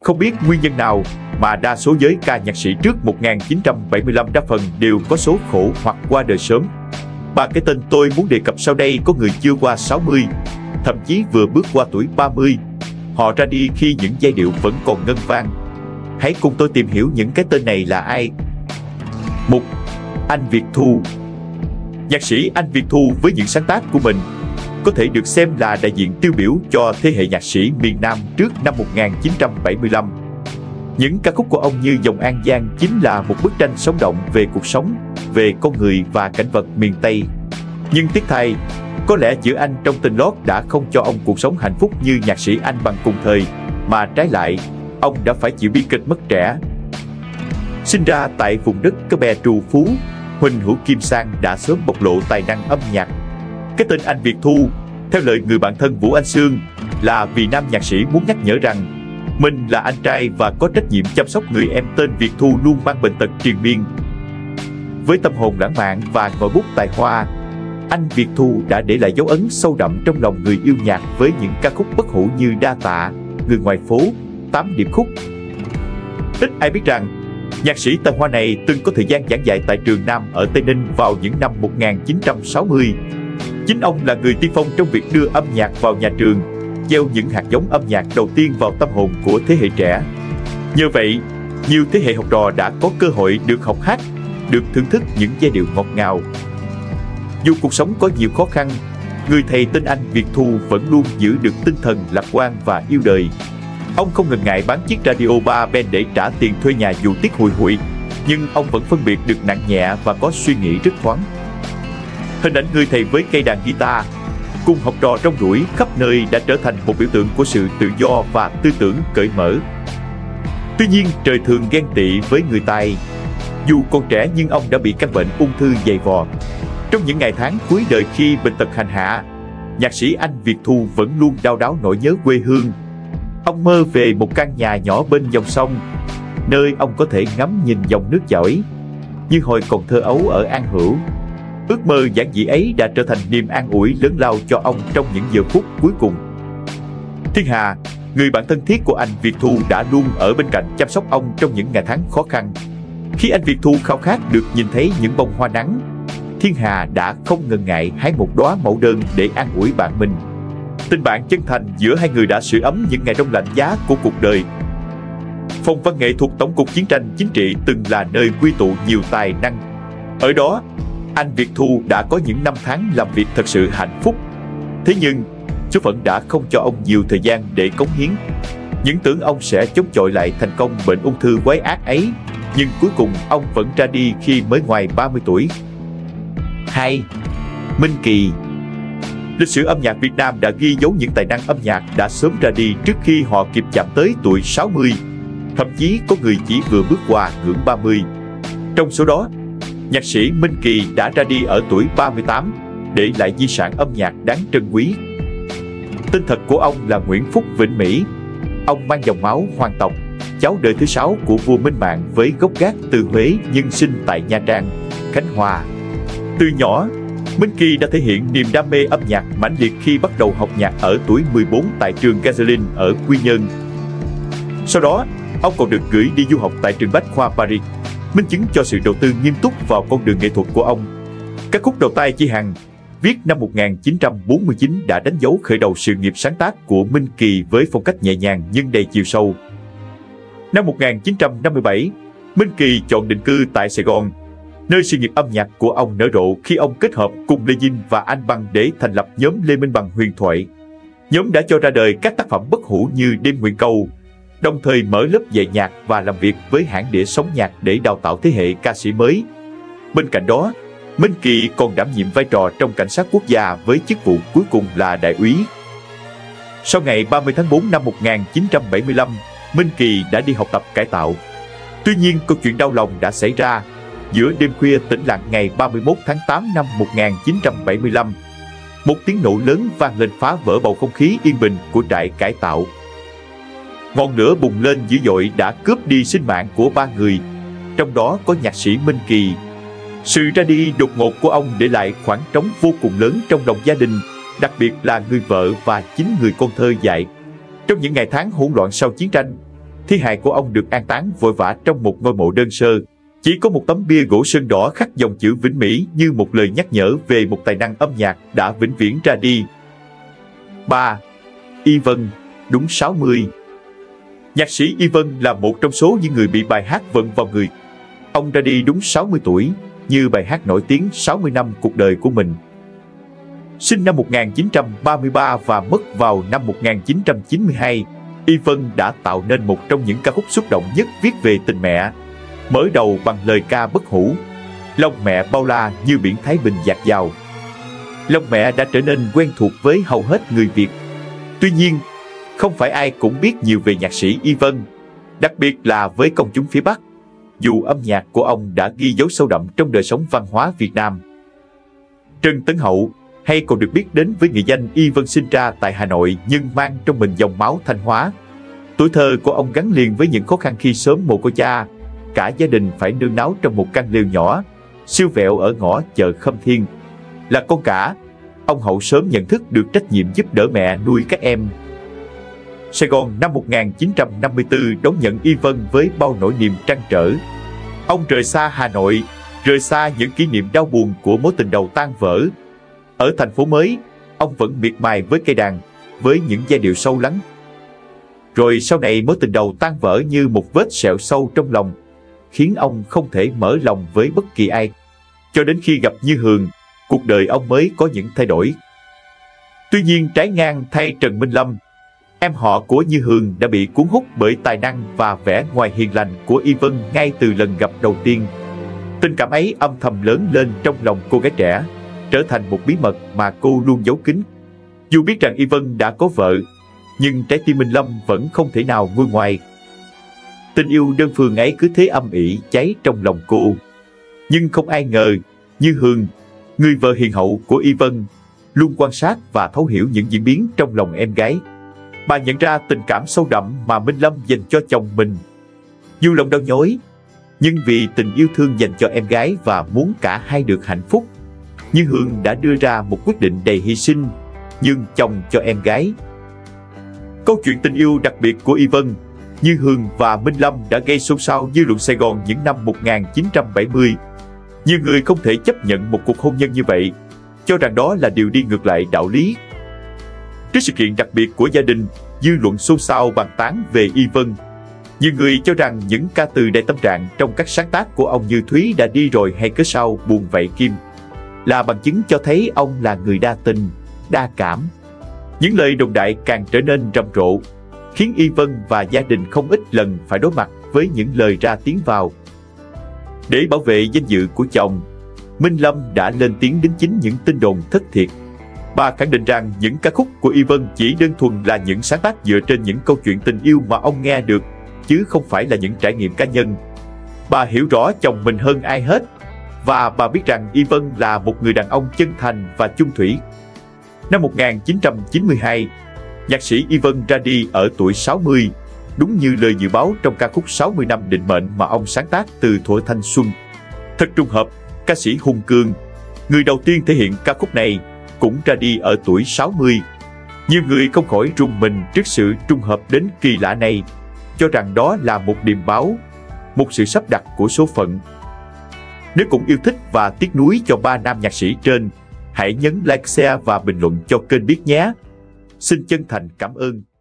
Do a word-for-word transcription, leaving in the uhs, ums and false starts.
Không biết nguyên nhân nào mà đa số giới ca nhạc sĩ trước một nghìn chín trăm bảy mươi lăm đa phần đều có số khổ hoặc qua đời sớm. Ba cái tên tôi muốn đề cập sau đây có người chưa qua sáu mươi, thậm chí vừa bước qua tuổi ba mươi. Họ ra đi khi những giai điệu vẫn còn ngân vang. Hãy cùng tôi tìm hiểu những cái tên này là ai. Một. Anh Việt Thu. Nhạc sĩ Anh Việt Thu với những sáng tác của mình có thể được xem là đại diện tiêu biểu cho thế hệ nhạc sĩ miền Nam trước năm một nghìn chín trăm bảy mươi lăm. Những ca khúc của ông như Dòng An Giang chính là một bức tranh sống động về cuộc sống, về con người và cảnh vật miền Tây. Nhưng tiếc thay, có lẽ chữ Anh trong tên lót đã không cho ông cuộc sống hạnh phúc như nhạc sĩ Anh bằng cùng thời, mà trái lại, ông đã phải chịu bi kịch mất trẻ. Sinh ra tại vùng đất Cái Bè trù phú, Huỳnh Hữu Kim Sang đã sớm bộc lộ tài năng âm nhạc. Cái tên Anh Việt Thu, theo lời người bạn thân Vũ Anh Sương, là vì nam nhạc sĩ muốn nhắc nhở rằng mình là anh trai và có trách nhiệm chăm sóc người em tên Việt Thu luôn mang bệnh tật triền miên. Với tâm hồn lãng mạn và ngòi bút tài hoa, anh Việt Thu đã để lại dấu ấn sâu đậm trong lòng người yêu nhạc với những ca khúc bất hủ như Đa Tạ, Người Ngoài Phố, Tám Điệp Khúc. Ít ai biết rằng, nhạc sĩ tài hoa này từng có thời gian giảng dạy tại trường Nam ở Tây Ninh vào những năm một nghìn chín trăm sáu mươi. Chính ông là người tiên phong trong việc đưa âm nhạc vào nhà trường, gieo những hạt giống âm nhạc đầu tiên vào tâm hồn của thế hệ trẻ. Nhờ vậy, nhiều thế hệ học trò đã có cơ hội được học hát, được thưởng thức những giai điệu ngọt ngào. Dù cuộc sống có nhiều khó khăn, người thầy tên Anh Việt Thu vẫn luôn giữ được tinh thần lạc quan và yêu đời. Ông không ngần ngại bán chiếc radio ba ben để trả tiền thuê nhà dù tiếc hùi hụi, nhưng ông vẫn phân biệt được nặng nhẹ và có suy nghĩ rất thoáng. Hình ảnh người thầy với cây đàn guitar, cùng học trò rong ruổi khắp nơi đã trở thành một biểu tượng của sự tự do và tư tưởng cởi mở. Tuy nhiên, trời thường ghen tị với người tài. Dù còn trẻ nhưng ông đã bị căn bệnh ung thư dày vò. Trong những ngày tháng cuối đời khi bệnh tật hành hạ, nhạc sĩ Anh Việt Thu vẫn luôn đau đáu nỗi nhớ quê hương. Ông mơ về một căn nhà nhỏ bên dòng sông, nơi ông có thể ngắm nhìn dòng nước chảy, như hồi còn thơ ấu ở An Hữu. Ước mơ giản dị ấy đã trở thành niềm an ủi lớn lao cho ông trong những giờ phút cuối cùng. Thiên Hà, người bạn thân thiết của anh Việt Thu, đã luôn ở bên cạnh chăm sóc ông trong những ngày tháng khó khăn. Khi anh Việt Thu khao khát được nhìn thấy những bông hoa nắng, Thiên Hà đã không ngần ngại hái một đóa mẫu đơn để an ủi bạn mình. Tình bạn chân thành giữa hai người đã sưởi ấm những ngày đông lạnh giá của cuộc đời. Phòng văn nghệ thuộc Tổng cục Chiến tranh Chính trị từng là nơi quy tụ nhiều tài năng. Ở đó, anh Việt Thu đã có những năm tháng làm việc thật sự hạnh phúc. Thế nhưng, số phận đã không cho ông nhiều thời gian để cống hiến. Những tưởng ông sẽ chống chọi lại thành công bệnh ung thư quái ác ấy, nhưng cuối cùng ông vẫn ra đi khi mới ngoài ba mươi tuổi. Hai. Minh Kỳ. Lịch sử âm nhạc Việt Nam đã ghi dấu những tài năng âm nhạc đã sớm ra đi trước khi họ kịp chạm tới tuổi sáu mươi. Thậm chí có người chỉ vừa bước qua ngưỡng ba mươi. Trong số đó, nhạc sĩ Minh Kỳ đã ra đi ở tuổi ba mươi tám, để lại di sản âm nhạc đáng trân quý. Tên thật của ông là Nguyễn Phúc Vĩnh Mỹ. Ông mang dòng máu hoàng tộc, cháu đời thứ sáu của vua Minh Mạng với gốc gác từ Huế nhưng sinh tại Nha Trang, Khánh Hòa. Từ nhỏ, Minh Kỳ đã thể hiện niềm đam mê âm nhạc mãnh liệt khi bắt đầu học nhạc ở tuổi mười bốn tại trường Gazelin ở Quy Nhơn. Sau đó, ông còn được gửi đi du học tại trường Bách khoa Paris, minh chứng cho sự đầu tư nghiêm túc vào con đường nghệ thuật của ông. Các khúc đầu tay Chi Hằng, viết năm một nghìn chín trăm bốn mươi chín, đã đánh dấu khởi đầu sự nghiệp sáng tác của Minh Kỳ với phong cách nhẹ nhàng nhưng đầy chiều sâu. Năm một nghìn chín trăm năm mươi bảy, Minh Kỳ chọn định cư tại Sài Gòn, nơi sự nghiệp âm nhạc của ông nở rộ khi ông kết hợp cùng Lê Dinh và Anh Bằng để thành lập nhóm Lê Minh Bằng Huyền Thoại. Nhóm đã cho ra đời các tác phẩm bất hủ như Đêm Nguyện Cầu, đồng thời mở lớp dạy nhạc và làm việc với hãng đĩa Sống Nhạc để đào tạo thế hệ ca sĩ mới. Bên cạnh đó, Minh Kỳ còn đảm nhiệm vai trò trong cảnh sát quốc gia với chức vụ cuối cùng là đại úy. Sau ngày ba mươi tháng tư năm một nghìn chín trăm bảy mươi lăm, Minh Kỳ đã đi học tập cải tạo. Tuy nhiên, câu chuyện đau lòng đã xảy ra giữa đêm khuya tĩnh lặng ngày ba mươi mốt tháng tám năm một nghìn chín trăm bảy mươi lăm. Một tiếng nổ lớn vang lên phá vỡ bầu không khí yên bình của trại cải tạo. Ngọn lửa bùng lên dữ dội đã cướp đi sinh mạng của ba người, trong đó có nhạc sĩ Minh Kỳ. Sự ra đi đột ngột của ông để lại khoảng trống vô cùng lớn trong lòng gia đình, đặc biệt là người vợ và chính người con thơ dại. Trong những ngày tháng hỗn loạn sau chiến tranh, Thi hài của ông được an táng vội vã trong một ngôi mộ đơn sơ. Chỉ có một tấm bia gỗ sơn đỏ khắc dòng chữ Vĩnh Mỹ như một lời nhắc nhở về một tài năng âm nhạc đã vĩnh viễn ra đi. ba. Y Vân, đúng sáu mươi. Nhạc sĩ Y Vân là một trong số những người bị bài hát vận vào người. Ông ra đi đúng sáu mươi tuổi, như bài hát nổi tiếng sáu mươi năm cuộc đời của mình. Sinh năm một nghìn chín trăm ba mươi ba và mất vào năm một nghìn chín trăm chín mươi hai, Y Vân đã tạo nên một trong những ca khúc xúc động nhất viết về tình mẹ. Mở đầu bằng lời ca bất hủ, lòng mẹ bao la như biển Thái Bình dạt dào. Lòng mẹ đã trở nên quen thuộc với hầu hết người Việt. Tuy nhiên, không phải ai cũng biết nhiều về nhạc sĩ Y Vân, đặc biệt là với công chúng phía Bắc, dù âm nhạc của ông đã ghi dấu sâu đậm trong đời sống văn hóa Việt Nam. Trần Tấn Hậu, hay còn được biết đến với nghệ danh Y Vân, sinh ra tại Hà Nội nhưng mang trong mình dòng máu Thanh Hóa. Tuổi thơ của ông gắn liền với những khó khăn khi sớm mồ côi cha, cả gia đình phải nương náu trong một căn lều nhỏ, siêu vẹo ở ngõ chợ Khâm Thiên. Là con cả, ông Hậu sớm nhận thức được trách nhiệm giúp đỡ mẹ nuôi các em. Sài Gòn năm một nghìn chín trăm năm mươi tư đón nhận Y Vân với bao nỗi niềm trăn trở. Ông rời xa Hà Nội, rời xa những kỷ niệm đau buồn của mối tình đầu tan vỡ. Ở thành phố mới, ông vẫn miệt mài với cây đàn, với những giai điệu sâu lắng. Rồi sau này mối tình đầu tan vỡ như một vết sẹo sâu trong lòng, khiến ông không thể mở lòng với bất kỳ ai. Cho đến khi gặp Như Hường, cuộc đời ông mới có những thay đổi. Tuy nhiên, trái ngang thay Trần Minh Lâm, em họ của Như Hường đã bị cuốn hút bởi tài năng và vẻ ngoài hiền lành của Y Vân ngay từ lần gặp đầu tiên. Tình cảm ấy âm thầm lớn lên trong lòng cô gái trẻ, trở thành một bí mật mà cô luôn giấu kín. Dù biết rằng Y Vân đã có vợ, nhưng trái tim Minh Lâm vẫn không thể nào nguôi ngoai. Tình yêu đơn phương ấy cứ thế âm ỉ cháy trong lòng cô. Nhưng không ai ngờ, Như Hường, người vợ hiền hậu của Y Vân, luôn quan sát và thấu hiểu những diễn biến trong lòng em gái. Bà nhận ra tình cảm sâu đậm mà Minh Lâm dành cho chồng mình. Dù lòng đau nhói, nhưng vì tình yêu thương dành cho em gái và muốn cả hai được hạnh phúc, Như Hương đã đưa ra một quyết định đầy hy sinh, nhường chồng cho em gái. Câu chuyện tình yêu đặc biệt của Y Vân, Như Hương và Minh Lâm đã gây xôn xao dư luận Sài Gòn những năm một nghìn chín trăm bảy mươi. Nhiều người không thể chấp nhận một cuộc hôn nhân như vậy, cho rằng đó là điều đi ngược lại đạo lý. Trước sự kiện đặc biệt của gia đình, dư luận xôn xao bàn tán về Y Vân. Nhiều người cho rằng những ca từ đầy tâm trạng trong các sáng tác của ông như Thúy đã đi rồi hay cớ sao buồn vậy Kim là bằng chứng cho thấy ông là người đa tình, đa cảm. Những lời đồn đại càng trở nên rầm rộ, khiến Y Vân và gia đình không ít lần phải đối mặt với những lời ra tiếng vào. Để bảo vệ danh dự của chồng, Minh Lâm đã lên tiếng đính chính những tin đồn thất thiệt. Bà khẳng định rằng những ca khúc của Y Vân chỉ đơn thuần là những sáng tác dựa trên những câu chuyện tình yêu mà ông nghe được, chứ không phải là những trải nghiệm cá nhân. Bà hiểu rõ chồng mình hơn ai hết, và bà biết rằng Y Vân là một người đàn ông chân thành và chung thủy. Năm một nghìn chín trăm chín mươi hai, nhạc sĩ Y Vân ra đi ở tuổi sáu mươi, đúng như lời dự báo trong ca khúc sáu mươi năm định mệnh mà ông sáng tác từ thuở thanh xuân. Thật trùng hợp, ca sĩ Hùng Cường, người đầu tiên thể hiện ca khúc này, cũng ra đi ở tuổi sáu mươi. Nhiều người không khỏi rùng mình trước sự trùng hợp đến kỳ lạ này, cho rằng đó là một điềm báo, một sự sắp đặt của số phận. Nếu cũng yêu thích và tiếc nuối cho ba nam nhạc sĩ trên, hãy nhấn like, share và bình luận cho kênh biết nhé. Xin chân thành cảm ơn.